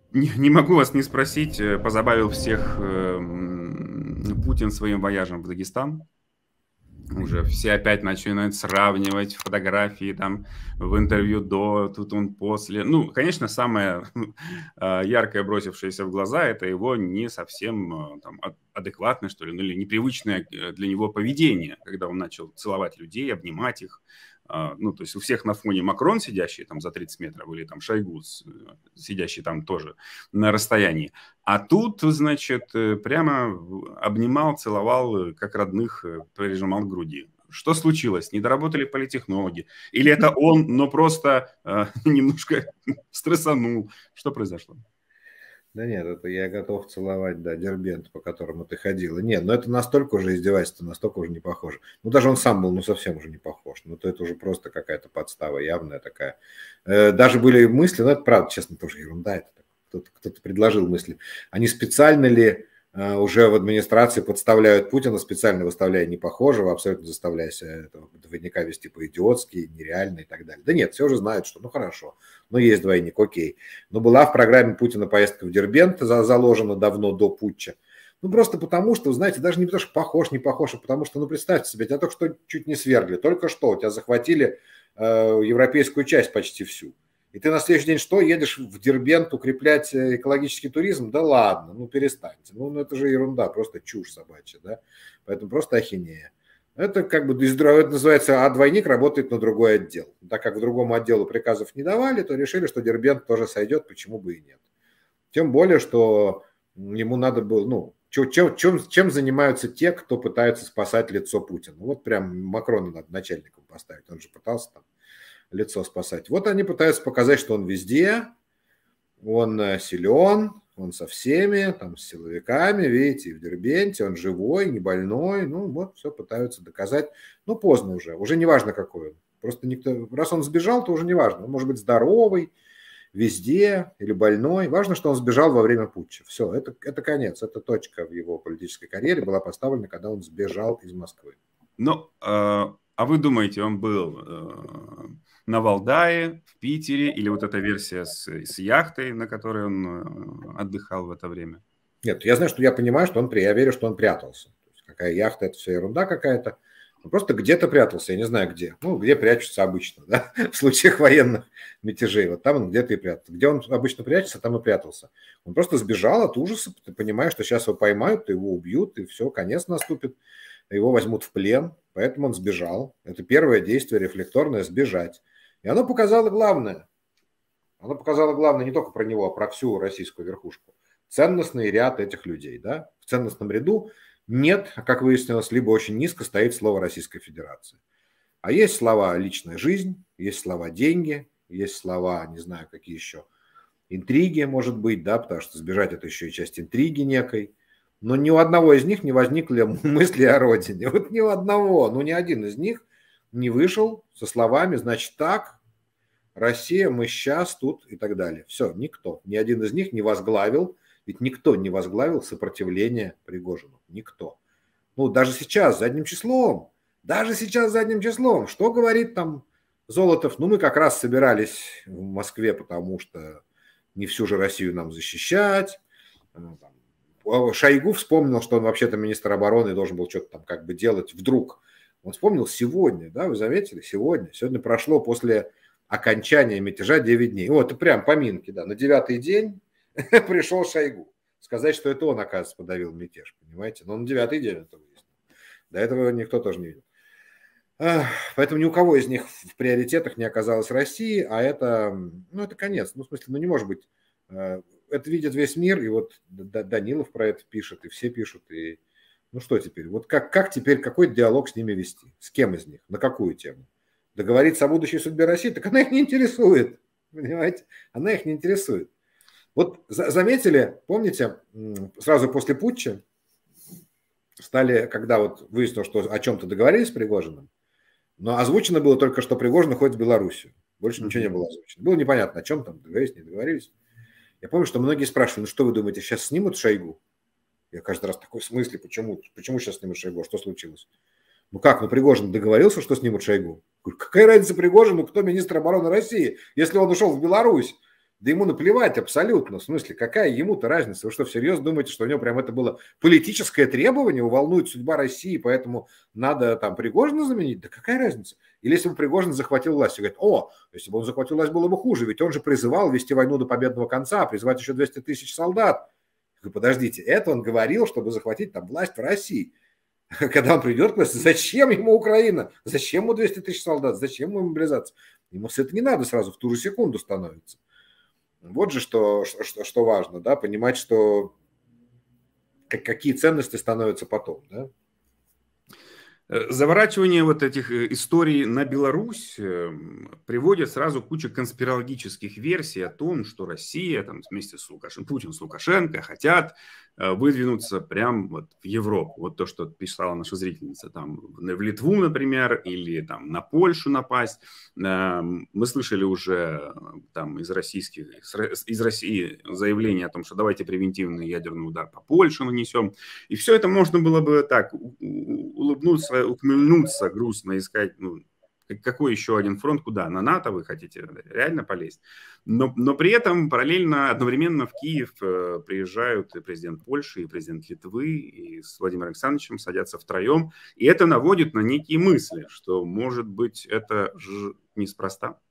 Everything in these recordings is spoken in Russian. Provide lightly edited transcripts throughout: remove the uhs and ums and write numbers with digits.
Не могу вас не спросить, позабавил всех, Путин своим вояжем в Дагестан. Уже все опять начинают сравнивать фотографии там в интервью до, тут он после. Ну, конечно, самое яркое, бросившееся в глаза, это его не совсем там адекватное, что ли, ну, или непривычное для него поведение, когда он начал целовать людей, обнимать их. Ну, то есть у всех на фоне Макрон, сидящий там за 30 метров, или там Шойгу, сидящий там тоже на расстоянии. А тут, значит, прямо обнимал, целовал, как родных, прижимал к груди. Что случилось? Не доработали политтехнологи? Или это он, но просто немножко стрессанул? Что произошло? Да нет, это я готов целовать, да, Дербент, по которому ты ходила. Нет, но это настолько уже издевательство, настолько уже не похоже. Ну, даже он сам был, ну, совсем уже не похож. Ну, то это уже просто какая-то подстава явная такая. Даже были мысли, ну, это правда, честно, тоже ерунда. Это кто-то предложил мысли. Они специально ли уже в администрации подставляют Путина, специально выставляя непохожего, абсолютно заставляя этого двойника вести по-идиотски, нереально и так далее. Да нет, все уже знают, что ну хорошо, но есть двойник, окей. Но была в программе Путина поездка в Дербент, заложена давно до путча. Ну, просто потому, что, знаете, даже не потому, что похож, не похож, а потому что, ну, представьте себе, тебя только что чуть не свергли, только что у тебя захватили европейскую часть почти всю. И ты на следующий день что, едешь в Дербент укреплять экологический туризм? Да ладно, ну перестаньте. Ну это же ерунда, просто чушь собачья, да? Поэтому просто ахинея. Это как бы, это называется, а двойник работает на другой отдел. Так как в другому отделу приказов не давали, то решили, что Дербент тоже сойдет, почему бы и нет. Тем более, что ему надо было, ну, чем занимаются те, кто пытаются спасать лицо Путина. Вот прям Макрона надо начальником поставить, он же пытался там лицо спасать. Вот они пытаются показать, что он везде, он силен, он со всеми, там, с силовиками, видите, в Дербенте, он живой, не больной, ну, вот, все пытаются доказать. Ну, поздно уже не важно, какой он. Просто никто, раз он сбежал, то уже не важно. Он может быть здоровый, везде или больной. Важно, что он сбежал во время путча. Все, это конец, это точка в его политической карьере была поставлена, когда он сбежал из Москвы. Ну, а вы думаете, он был на Валдае, в Питере, или вот эта версия с яхтой, на которой он отдыхал в это время? Нет, я знаю, что я понимаю, что я верю, что он прятался. То есть какая яхта, это все ерунда какая-то. Он просто где-то прятался, я не знаю где. Ну, где прячутся обычно, да, в случаях военных мятежей. Вот там он где-то и прятался. Где он обычно прячется, там и прятался. Он просто сбежал от ужаса, ты понимаешь, что сейчас его поймают, его убьют, и все, конец наступит. Его возьмут в плен, поэтому он сбежал. Это первое действие рефлекторное – сбежать. И оно показало главное. Оно показало главное не только про него, а про всю российскую верхушку. Ценностный ряд этих людей. Да? В ценностном ряду нет, как выяснилось, либо очень низко стоит слово Российской Федерации. А есть слова «личная жизнь», есть слова «деньги», есть слова, не знаю, какие еще, интриги, может быть, да, потому что сбежать – это еще и часть интриги некой. Но ни у одного из них не возникли мысли о родине. Вот ни у одного, ну ни один из них не вышел со словами, значит так, Россия, мы сейчас тут и так далее. Все, никто, ни один из них не возглавил, ведь никто не возглавил сопротивление Пригожину. Никто. Ну, даже сейчас задним числом, что говорит там Золотов? Ну, мы как раз собирались в Москве, потому что не всю же Россию нам защищать. Шойгу вспомнил, что он вообще-то министр обороны и должен был что-то там как бы делать вдруг. Он вспомнил сегодня, да, вы заметили? Сегодня прошло после окончания мятежа 9 дней. Вот, прям поминки, да, на 9-й день пришел Шойгу. Сказать, что это он, оказывается, подавил мятеж, понимаете? Но на 9-й день это выяснил. До этого никто тоже не видел. Поэтому ни у кого из них в приоритетах не оказалось России, а это, ну, это конец. Ну, в смысле, ну, не может быть. Это видит весь мир, и вот Данилов про это пишет, и все пишут, и ну что теперь? Вот как теперь, какой диалог с ними вести? С кем из них? На какую тему? Договориться о будущей судьбе России? Так она их не интересует, понимаете? Она их не интересует. Вот заметили, помните, сразу после путча стали, когда вот выяснилось, что о чем-то договорились с Пригожиным, но озвучено было только, что Пригожин уходит в Белоруссию. Больше ничего не было озвучено. Было непонятно, о чем там договорились, не договорились. Я помню, что многие спрашивали, ну что вы думаете, сейчас снимут Шойгу? Я каждый раз такой, в смысле, почему сейчас снимут Шойгу, что случилось? Ну как, ну Пригожин договорился, что снимут Шойгу? Какая разница Пригожину, кто министр обороны России, если он ушел в Беларусь? Да ему наплевать абсолютно. В смысле, какая ему-то разница? Вы что, всерьез думаете, что у него прям это было политическое требование, его волнует судьба России, поэтому надо там Пригожина заменить? Да какая разница? Или если бы Пригожин захватил власть, и говорит, если бы он захватил власть, было бы хуже, ведь он же призывал вести войну до победного конца, призывать еще 200 тысяч солдат. Подождите, это он говорил, чтобы захватить там власть в России. Когда он придет к власти, зачем ему Украина? Зачем ему 200 тысяч солдат? Зачем ему мобилизация? Ему все это не надо сразу, в ту же секунду становится. Вот же что важно, да, понимать, что какие ценности становятся потом, да. Заворачивание вот этих историй на Беларусь приводит сразу кучу конспирологических версий о том, что Россия там, вместе с Путин с Лукашенко хотят выдвинуться прямо вот в Европу. Вот то, что писала наша зрительница, там в Литву, например, или там на Польшу напасть. Мы слышали уже там из России заявление о том, что давайте превентивный ядерный удар по Польше нанесем. И все это можно было бы так улыбнуться, ухмыльнуться, грустно искать, какой еще один фронт, куда? На НАТО вы хотите реально полезть? Но при этом параллельно, одновременно в Киев приезжают и президент Польши, и президент Литвы, и с Владимиром Александровичем садятся втроем. И это наводит на некие мысли, что, может быть, это же неспроста.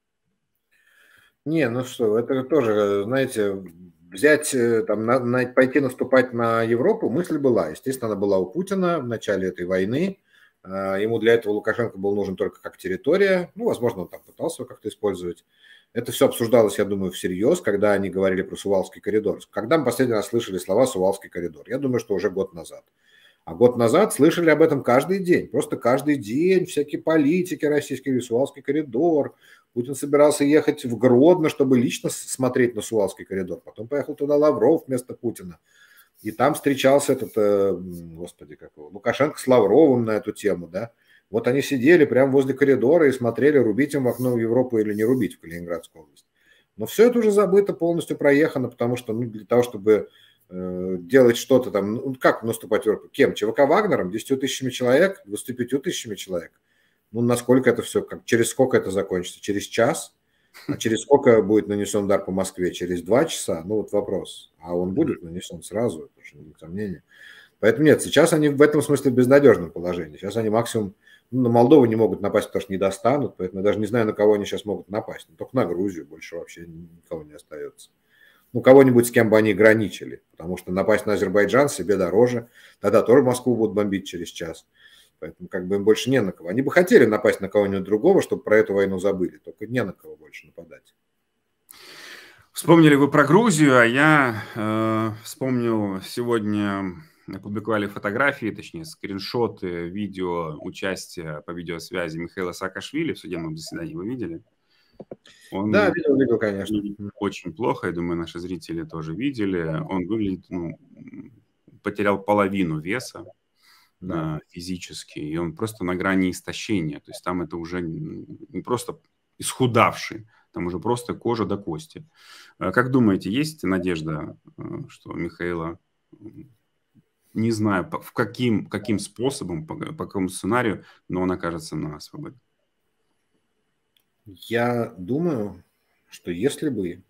Не, ну что, это тоже, знаете, взять, там, пойти наступать на Европу, мысль была. Естественно, она была у Путина в начале этой войны. Ему для этого Лукашенко был нужен только как территория. Ну, возможно, он там пытался его как-то использовать. Это все обсуждалось, я думаю, всерьез, когда они говорили про Сувалский коридор. Когда мы последний раз слышали слова «Сувалский коридор»? Я думаю, что уже год назад. А год назад слышали об этом каждый день. Просто каждый день всякие политики российские, Сувалский коридор. Путин собирался ехать в Гродно, чтобы лично смотреть на Сувалский коридор. Потом поехал туда Лавров вместо Путина. И там встречался Лукашенко с Лавровым на эту тему, да. Вот они сидели прямо возле коридора и смотрели, рубить им в окно в Европу или не рубить в Калининградскую область. Но все это уже забыто, полностью проехано, потому что для того, чтобы делать что-то там, как наступать в Европу? Кем? ЧВК Вагнером? 10 тысячами человек? 25 тысячами человек? Насколько это все, через сколько это закончится? Через час? А через сколько будет нанесен удар по Москве? Через 2 часа? Вот вопрос. А он будет нанесен сразу, это же нет сомнения. Поэтому нет, сейчас они в этом смысле в безнадежном положении. Сейчас они максимум на Молдову не могут напасть, потому что не достанут. Поэтому я даже не знаю, на кого они сейчас могут напасть. Только на Грузию больше вообще никого не остается. Кого-нибудь, с кем бы они граничили. Потому что напасть на Азербайджан себе дороже. Тогда тоже Москву будут бомбить через час. Поэтому им больше не на кого. Они бы хотели напасть на кого-нибудь другого, чтобы про эту войну забыли. Только не на кого больше нападать. Вспомнили вы про Грузию, а я вспомнил, сегодня опубликовали фотографии, точнее скриншоты видео участия по видеосвязи Михаила Саакашвили в судебном заседании. Вы видели? Да, видел, конечно. Очень плохо, я думаю, наши зрители тоже видели. Он выглядит, потерял половину веса. Да. Физически, и он просто на грани истощения. То есть там это уже не просто исхудавший, там уже просто кожа до кости. Как думаете, есть надежда, что Михаила, не знаю, каким способом, по какому сценарию, но он окажется на свободе? Я думаю, что если бы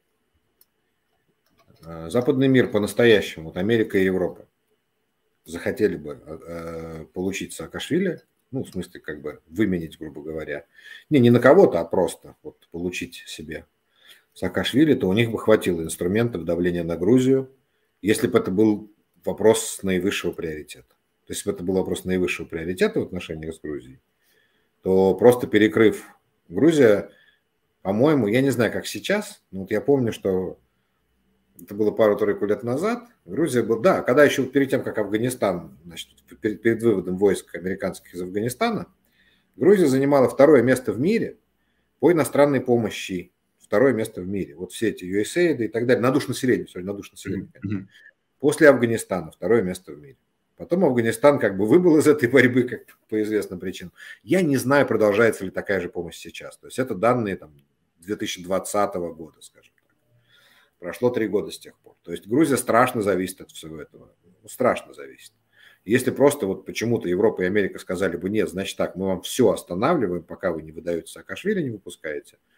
западный мир по-настоящему, Америка и Европа, захотели бы получить Саакашвили, в смысле, выменить, грубо говоря, не на кого-то, а просто получить себе Саакашвили, то у них бы хватило инструментов давления на Грузию, если бы это был вопрос наивысшего приоритета. То есть, если бы это был вопрос наивысшего приоритета в отношениях с Грузией, то просто перекрыв Грузия, по-моему, я не знаю, как сейчас, но я помню, что это было пару-тройку лет назад. Грузия была, да, когда еще перед тем, как Афганистан, перед выводом войск американских из Афганистана, Грузия занимала 2-е место в мире по иностранной помощи. 2-е место в мире. Вот все эти USAID и так далее. На душу населения, конечно. После Афганистана 2-е место в мире. Потом Афганистан выбыл из этой борьбы, по известным причинам. Я не знаю, продолжается ли такая же помощь сейчас. То есть это данные 2020 года, скажем. Прошло 3 года с тех пор. То есть Грузия страшно зависит от всего этого. Страшно зависит. Если просто почему-то Европа и Америка сказали бы, нет, значит так, мы вам все останавливаем, пока вы не выдаете Саакашвили, не выпускаете,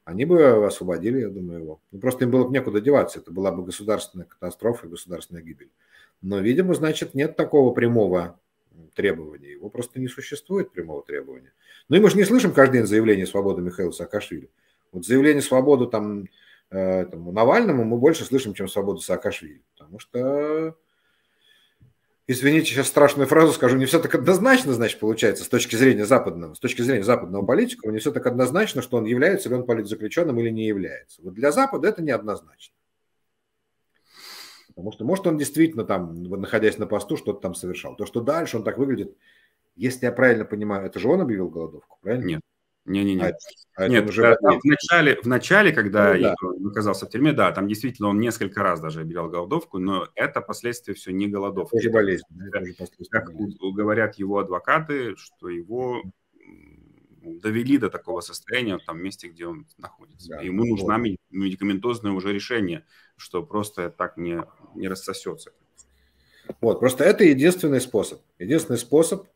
они бы освободили, я думаю, его. Ну, просто им было бы некуда деваться, это была бы государственная катастрофа, государственная гибель. Но, видимо, значит, нет такого прямого требования. Его просто не существует прямого требования. Ну и мы же не слышим каждый день заявление свободы Михаила Саакашвили. Вот заявление свободы там, Навальному мы больше слышим, чем свободу Саакашвили. Потому что, извините, сейчас страшную фразу скажу, не все так однозначно, значит, получается, с точки зрения западного политика, не все так однозначно, что он является ли он политзаключенным или не является. Вот для Запада это неоднозначно. Потому что, может, он действительно там, находясь на посту, что-то там совершал. То, что дальше он так выглядит, если я правильно понимаю, это же он объявил голодовку, правильно? Нет. Не-не-не. Нет, в начале, когда он оказался в тюрьме, да, там действительно он несколько раз даже объявлял голодовку, но это последствия все не голодовки. Это уже болезнь. Как говорят его адвокаты, что его довели до такого состояния в том месте, где он находится. Да, ему нужно медикаментозное уже решение, что просто так не рассосется. Вот, просто это единственный способ. Единственный способ,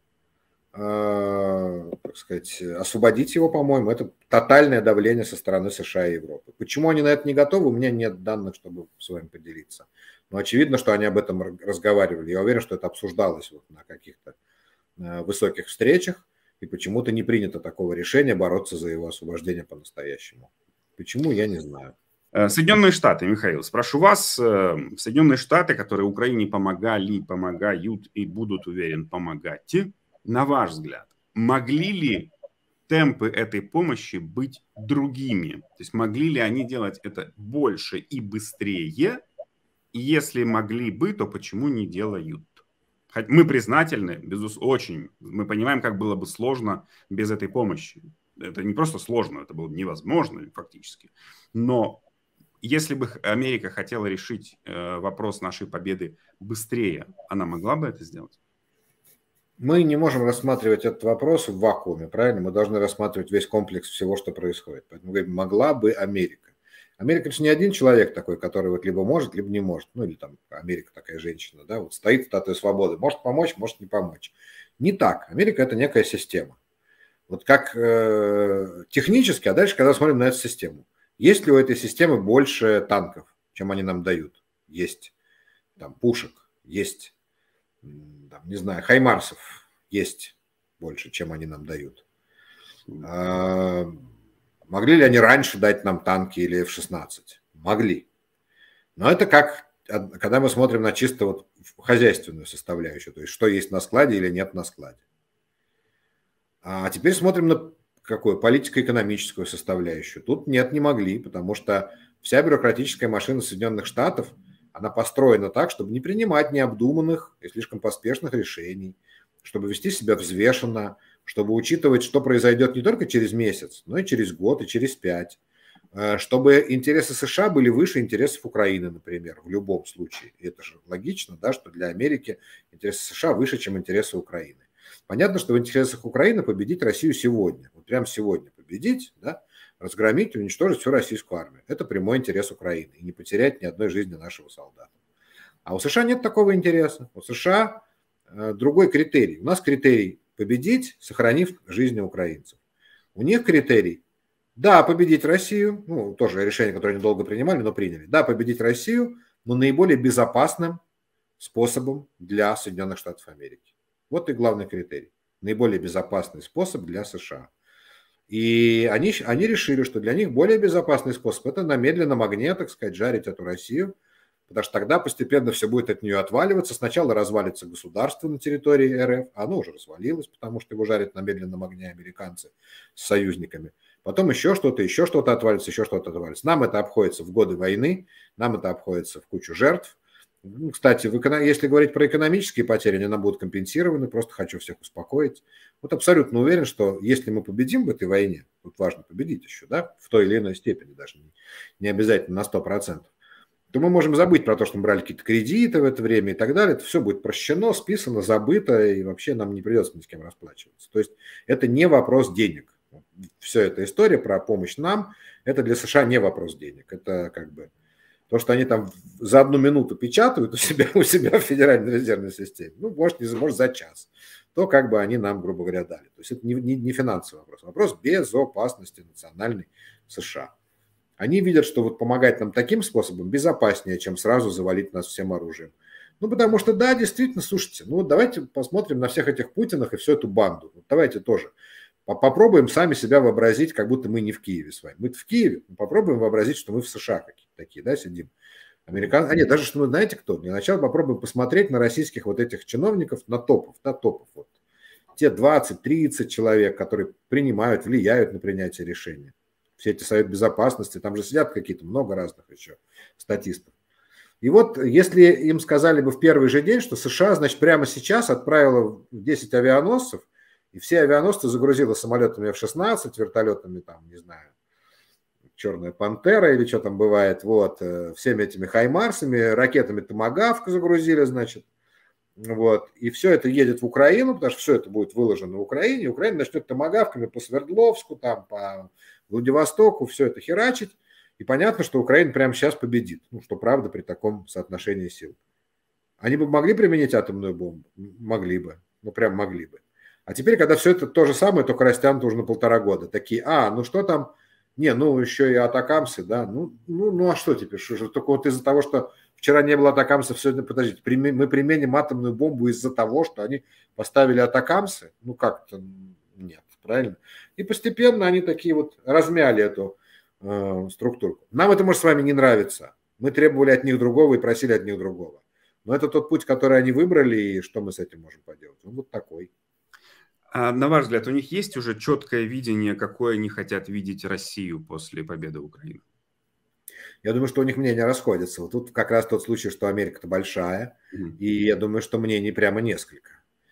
так сказать, освободить его, по-моему, это тотальное давление со стороны США и Европы. Почему они на это не готовы, у меня нет данных, чтобы с вами поделиться. Но очевидно, что они об этом разговаривали. Я уверен, что это обсуждалось вот на каких-то высоких встречах, и почему-то не принято такого решения бороться за его освобождение по-настоящему. Почему, я не знаю. Соединенные Штаты, Михаил, спрошу вас, Соединенные Штаты, которые Украине помогали, помогают и будут, уверен, помогать, на ваш взгляд, могли ли темпы этой помощи быть другими? То есть могли ли они делать это больше и быстрее? И если могли бы, то почему не делают? Мы признательны, безусловно, очень. Мы понимаем, как было бы сложно без этой помощи. Это не просто сложно, это было невозможно фактически. Но если бы Америка хотела решить вопрос нашей победы быстрее, она могла бы это сделать? Мы не можем рассматривать этот вопрос в вакууме, правильно? Мы должны рассматривать весь комплекс всего, что происходит. Поэтому говорим, могла бы Америка. Америка это же не один человек такой, который вот либо может, либо не может. Ну или там Америка такая женщина, да, вот стоит статуя свободы. Может помочь, может не помочь. Не так. Америка это некая система. Вот как технически, а дальше, когда смотрим на эту систему. Есть ли у этой системы больше танков, чем они нам дают? Есть. Там пушек, есть. Там, не знаю, хаймарсов есть больше, чем они нам дают. Могли ли они раньше дать нам танки или F-16? Могли. Но это как, когда мы смотрим на чисто вот хозяйственную составляющую, то есть что есть на складе или нет на складе. А теперь смотрим на какую политико-экономическую составляющую. Тут нет, не могли, потому что вся бюрократическая машина Соединенных Штатов, она построена так, чтобы не принимать необдуманных и слишком поспешных решений, чтобы вести себя взвешенно, чтобы учитывать, что произойдет не только через месяц, но и через год, и через 5. Чтобы интересы США были выше интересов Украины, например, в любом случае. И это же логично, да, что для Америки интересы США выше, чем интересы Украины. Понятно, что в интересах Украины победить Россию сегодня. Вот прямо сегодня победить, да, разгромить, уничтожить всю российскую армию. Это прямой интерес Украины. И не потерять ни одной жизни нашего солдата. А у США нет такого интереса. У США другой критерий. У нас критерий победить, сохранив жизни украинцев. У них критерий, да, победить Россию, ну, тоже решение, которое они долго принимали, но приняли. Да, победить Россию, но наиболее безопасным способом для Соединенных Штатов Америки. Вот и главный критерий. Наиболее безопасный способ для США. И они решили, что для них более безопасный способ – это на медленном огне, так сказать, жарить эту Россию, потому что тогда постепенно все будет от нее отваливаться. Сначала развалится государство на территории РФ, оно уже развалилось, потому что его жарят на медленном огне американцы с союзниками. Потом еще что-то отвалится, еще что-то отвалится. Нам это обходится в годы войны, нам это обходится в кучу жертв. Кстати, если говорить про экономические потери, они нам будут компенсированы, просто хочу всех успокоить. Вот абсолютно уверен, что если мы победим в этой войне, тут важно победить еще, да, в той или иной степени, даже не обязательно на 100%, то мы можем забыть про то, что мы брали какие-то кредиты в это время и так далее. Это все будет прощено, списано, забыто, и вообще нам не придется ни с кем расплачиваться. То есть это не вопрос денег. Вся эта история про помощь нам, это для США не вопрос денег. Это как бы то, что они там за 1 минуту печатают у себя в Федеральной резервной системе, ну, может за час, то как бы они нам, грубо говоря, дали. То есть это не финансовый вопрос, вопрос безопасности национальной США. Они видят, что вот помогать нам таким способом безопаснее, чем сразу завалить нас всем оружием. Ну, потому что, да, действительно, слушайте, ну, давайте посмотрим на всех этих Путинах и всю эту банду. Вот давайте тоже попробуем сами себя вообразить, как будто мы не в Киеве с вами. Мы в Киеве, попробуем вообразить, что мы в США какие-то такие, да, сидим. Американцы, нет, даже что мы, знаете кто? Для начала попробуем посмотреть на российских вот этих чиновников, на топов, вот. Те 20-30 человек, которые принимают, влияют на принятие решений. Все эти советы безопасности, там же сидят какие-то много разных еще статистов. И вот если им сказали бы в первый же день, что США, значит, прямо сейчас отправила 10 авианосцев, и все авианосцы загрузила самолетами F-16, вертолетами, там, не знаю, Черная Пантера или что там бывает, вот, всеми этими хаймарсами, ракетами Томагавк загрузили, значит, вот, и все это едет в Украину, потому что все это будет выложено в Украине, и Украина начнет томагавками по Свердловску, там, по Владивостоку, все это херачить, и понятно, что Украина прямо сейчас победит, ну, что правда при таком соотношении сил. Они бы могли применить атомную бомбу? Могли бы, ну, прям могли бы. А теперь, когда все это то же самое, только растянуто уже на 1,5 года, такие, ну что там, не, ну еще и атакамсы, да, ну а что теперь, что же, только вот из-за того, что вчера не было атакамсов, сегодня, подождите, мы применим атомную бомбу из-за того, что они поставили атакамсы? Ну как-то нет, правильно? И постепенно они такие вот размяли эту структуру. Нам это, может, с вами не нравится. Мы требовали от них другого и просили от них другого. Но это тот путь, который они выбрали, и что мы с этим можем поделать? Он вот такой. А на ваш взгляд, у них есть уже четкое видение, какой они хотят видеть Россию после победы Украины? Я думаю, что у них мнения расходятся. Вот тут как раз тот случай, что Америка-то большая, и я думаю, что мнений прямо несколько.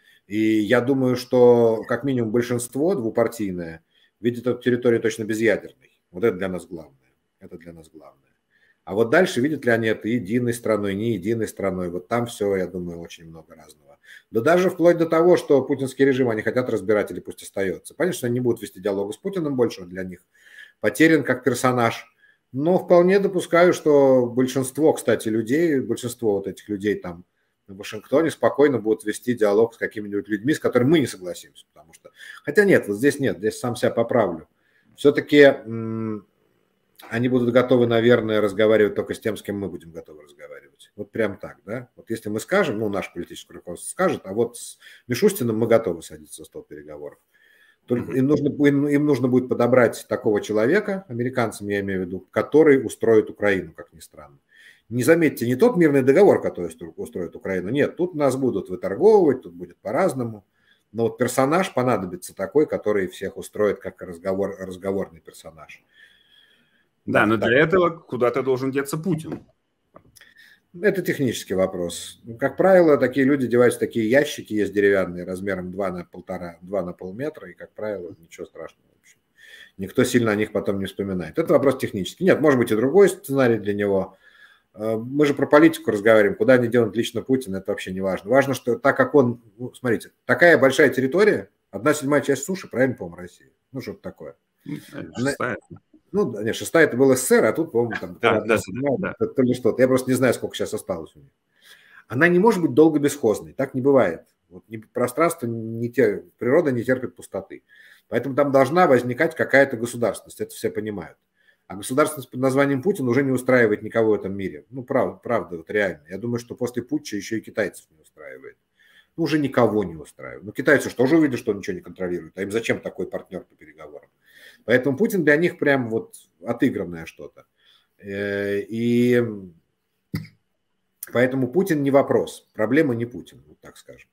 И я думаю, что как минимум большинство двупартийное видит эту территорию точно безъядерной. Вот это для нас главное. Это для нас главное. А вот дальше видят ли они это единой страной, не единой страной. Вот там все, я думаю, очень много разного. Да даже вплоть до того, что путинский режим они хотят разбирать или пусть остается. Понятно, что они не будут вести диалога с Путиным больше, он для них потерян как персонаж. Но вполне допускаю, что большинство, кстати, людей, большинство вот этих людей там в Вашингтоне спокойно будут вести диалог с какими-нибудь людьми, с которыми мы не согласимся. Потому что... Хотя нет, вот здесь нет, здесь сам себя поправлю. Все-таки они будут готовы, наверное, разговаривать только с тем, с кем мы будем готовы разговаривать. Вот прям так, да? Вот если мы скажем, ну, наш политический руководство скажет, а вот с Мишустиным мы готовы садиться за стол переговоров. Только им нужно будет подобрать такого человека, американцам я имею в виду, который устроит Украину, как ни странно. Не заметьте, не тот мирный договор, который устроит Украину, нет, тут нас будут выторговывать, тут будет по-разному. Но вот персонаж понадобится такой, который всех устроит как разговорный персонаж. Да, но для этого куда-то должен деться Путин. Это технический вопрос. Как правило, такие люди деваются в такие ящики, есть деревянные, размером 2 на 1,5 метра, и, как правило, ничего страшного. В общем. Никто сильно о них потом не вспоминает. Это вопрос технический. Нет, может быть и другой сценарий для него. Мы же про политику разговариваем. Куда они денут лично Путина, это вообще не важно. Важно, что так как он, ну, смотрите, такая большая территория, 1/7 часть суши, правильно, по-моему, России. Ну, что-то такое. 6. Ну, нет, 6 это был СССР, а тут, по-моему, там да. то ли что-то. Я просто не знаю, сколько сейчас осталось у них. Она не может быть долго бесхозной. Так не бывает. Вот пространство, природа не терпит пустоты. Поэтому там должна возникать какая-то государственность. Это все понимают. А государственность под названием Путин уже не устраивает никого в этом мире. Ну, правда, вот реально. Я думаю, что после путча еще и китайцев не устраивает. Ну, уже никого не устраивает. Ну, китайцы что, уже увидели, что он ничего не контролирует. А им зачем такой партнер по переговорам? Поэтому Путин для них прям вот отыгранное что-то. И поэтому Путин не вопрос. Проблема не Путин, вот так скажем.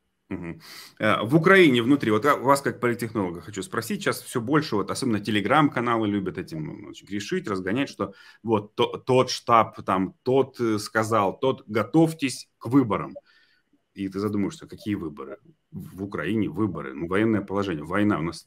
В Украине внутри, вот вас как политтехнолога хочу спросить, сейчас все больше, вот особенно телеграм-каналы любят этим грешить, разгонять, что вот тот штаб, там, тот сказал, тот готовьтесь к выборам. И ты задумаешься, какие выборы? В Украине выборы, ну, военное положение, война у нас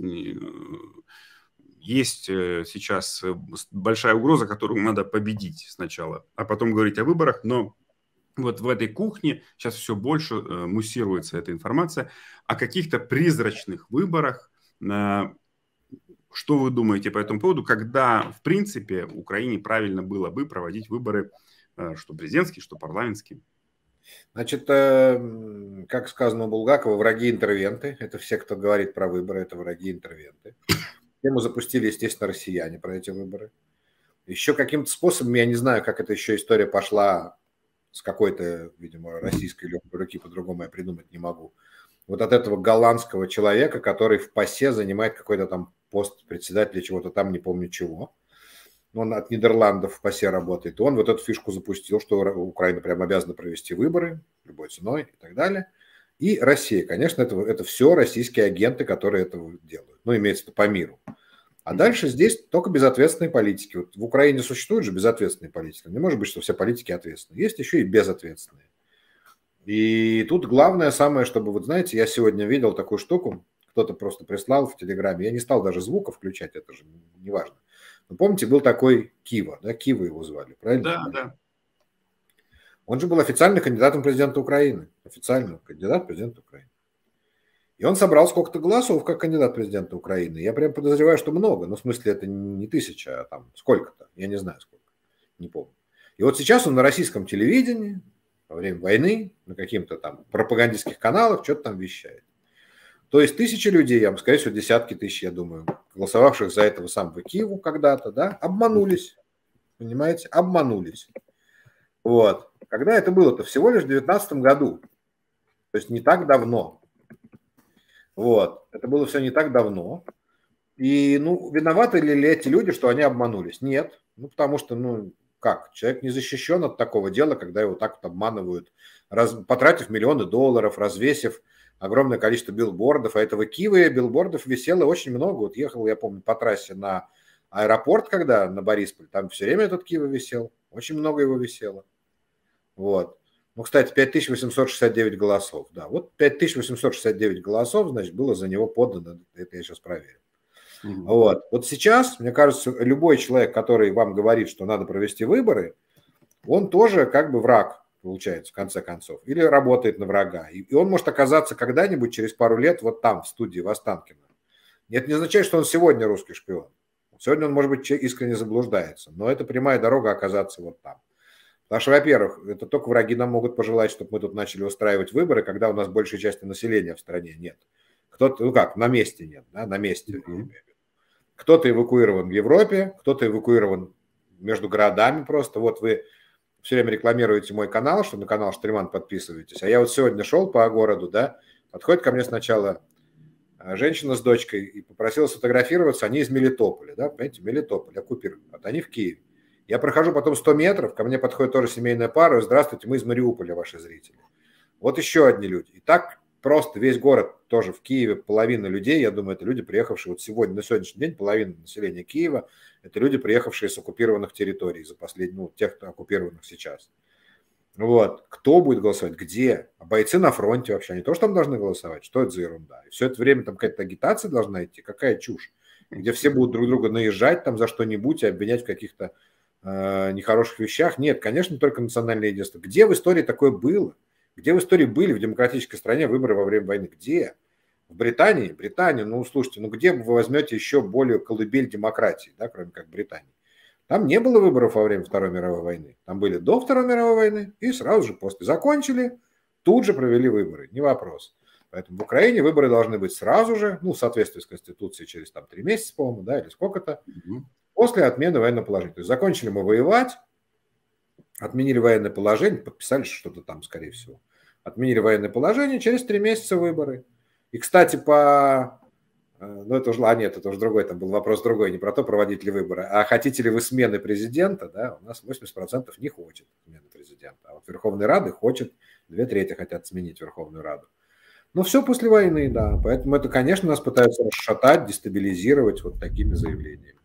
есть сейчас большая угроза, которую надо победить сначала, а потом говорить о выборах, но вот в этой кухне сейчас все больше муссируется эта информация о каких-то призрачных выборах. Что вы думаете по этому поводу, когда, в принципе, Украине правильно было бы проводить выборы, что президентские, что парламентские? Значит, как сказано у Булгакова, враги-интервенты. Это все, кто говорит про выборы, это враги-интервенты. Тему запустили, естественно, россияне про эти выборы. Еще каким-то способом, я не знаю, как эта еще история пошла с какой-то, видимо, российской легкой руки, по-другому я придумать не могу. Вот от этого голландского человека, который в ПАСЕ занимает какой-то там пост председателя чего-то там, не помню чего. Он от Нидерландов в ПАСЕ работает. И он вот эту фишку запустил, что Украина прям обязана провести выборы любой ценой и так далее. И Россия, конечно, это все российские агенты, которые это делают. Ну, имеется в виду по миру. А дальше здесь только безответственные политики. Вот в Украине существуют же безответственные политики. Не может быть, что все политики ответственные. Есть еще и безответственные. И тут главное самое, чтобы, вот знаете, я сегодня видел такую штуку, кто-то просто прислал в Телеграме, я не стал даже звука включать, это же не важно. Но помните, был такой Кива, да, Кива его звали, правильно? Да, да. Он же был официальным кандидатом в президента Украины, официальным кандидатом в президента Украины. И он собрал сколько-то голосов как кандидат президента Украины. Я прям подозреваю, что много. Ну, в смысле, это не 1000, а там сколько-то. Я не знаю сколько. Не помню. И вот сейчас он на российском телевидении во время войны на каких-то там пропагандистских каналах что-то там вещает. То есть 1000 людей, я бы скорее всего, десятки тысяч, я думаю, голосовавших за этого самого Киеву когда-то, да, обманулись. Понимаете? Обманулись. Вот. Когда это было-то? Всего лишь в 2019 году. То есть не так давно. Вот. Это было все не так давно. И, ну, виноваты ли эти люди, что они обманулись? Нет. Ну, потому что, ну, как? Человек не защищен от такого дела, когда его так вот обманывают, потратив миллионы долларов, развесив огромное количество билбордов. А этого Киева билбордов висело очень много. Вот ехал, я помню, по трассе на аэропорт, когда на Борисполь, там все время этот Киева висел. Очень много его висело. Вот. Ну, кстати, 5869 голосов. Да, вот 5869 голосов, значит, было за него подано. Это я сейчас проверю. Вот. Вот сейчас, мне кажется, любой человек, который вам говорит, что надо провести выборы, он тоже как бы враг, получается, в конце концов. Или работает на врага. И он может оказаться когда-нибудь через пару лет вот там, в студии в Останкино. Это не означает, что он сегодня русский шпион. Сегодня он, может быть, искренне заблуждается. Но это прямая дорога оказаться вот там. Потому что, во-первых, это только враги нам могут пожелать, чтобы мы тут начали устраивать выборы, когда у нас большей части населения в стране нет. Кто-то, ну как, на месте нет, да, на месте. Кто-то эвакуирован в Европе, кто-то эвакуирован между городами просто. Вот вы все время рекламируете мой канал, что на канал Штриман подписываетесь. А я вот сегодня шел по городу, да, подходит ко мне сначала женщина с дочкой и попросила сфотографироваться. Они из Мелитополя, да, понимаете, Мелитополь оккупирован, вот они в Киеве. Я прохожу потом 100 метров, ко мне подходит тоже семейная пара. Здравствуйте, мы из Мариуполя, ваши зрители. Вот еще одни люди. И так просто весь город тоже в Киеве, половина людей, я думаю, это люди, приехавшие вот сегодня, на сегодняшний день, половина населения Киева, это люди, приехавшие с оккупированных территорий, за последних, ну, тех, кто оккупированных сейчас. Вот. Кто будет голосовать? Где? А бойцы на фронте вообще, они тоже там должны голосовать? Что это за ерунда? И все это время там какая-то агитация должна идти? Какая чушь? Где все будут друг друга наезжать там за что-нибудь и обвинять в каких-то нехороших вещах. Нет, конечно, только национальное единство. Где в истории такое было? Где в истории были в демократической стране выборы во время войны? Где? В Британии? Британия, ну, слушайте, ну где вы возьмете еще более колыбель демократии, да, кроме как Британии? Там не было выборов во время Второй мировой войны. Там были до Второй мировой войны и сразу же после. Закончили, тут же провели выборы, не вопрос. Поэтому в Украине выборы должны быть сразу же, ну, в соответствии с Конституцией, через там 3 месяца, по-моему, да, или сколько-то. После отмены военного положения. То есть закончили мы воевать, отменили военное положение, подписали что-то там, скорее всего. Отменили военное положение, через 3 месяца выборы. И, кстати, ну, это уже, нет, это уже другой, там был вопрос другой, не про то, проводить ли выборы, а хотите ли вы смены президента, да, у нас 80% не хочет смены президента, а вот Верховной Рады хочет, 2/3 хотят сменить Верховную Раду. Но все после войны, да, поэтому это, конечно, нас пытаются расшатать, дестабилизировать вот такими заявлениями.